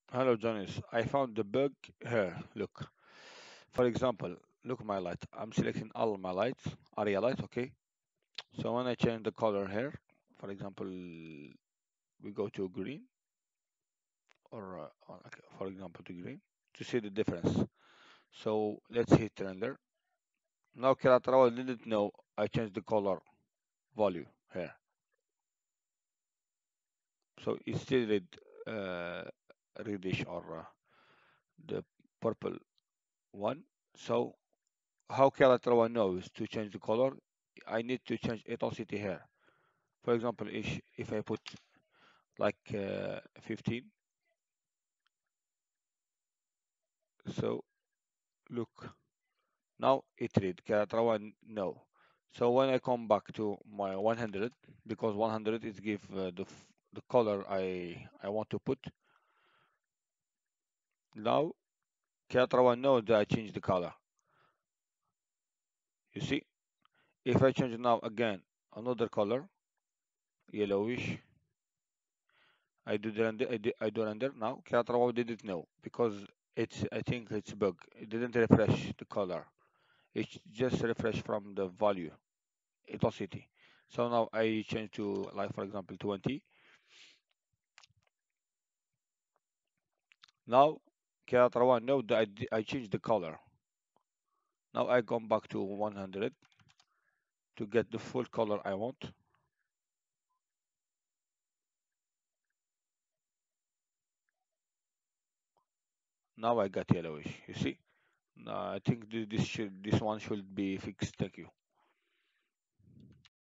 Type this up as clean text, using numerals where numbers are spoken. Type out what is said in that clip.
Hello, Janice. I found the bug here. Look. For example, look my light. I'm selecting all my lights, area lights, okay? So when I change the color here, for example, we go to green, or okay, for example, to green, to see the difference. So let's hit render. Now Keratrawa didn't know I changed the color value here. So it's still red, reddish or the purple one. So how Calatrava knows to change the color? I need to change opacity here. For example, if I put like 15, so look, now it read Calatrava no. So when I come back to my 100, because 100 is give the color I want to put, now Calatrava knows that I change the color. You see, if I change now again another color, yellowish, I do render now. Keratrawa didn't know because I think it's bug. It didn't refresh the color. It just refresh from the value, opacity. So now I change to like for example 20. Now Keratrawa know that I changed the color. Now I come back to 100 to get the full color I want. Now I got yellowish. You see? I think this one should be fixed. Thank you.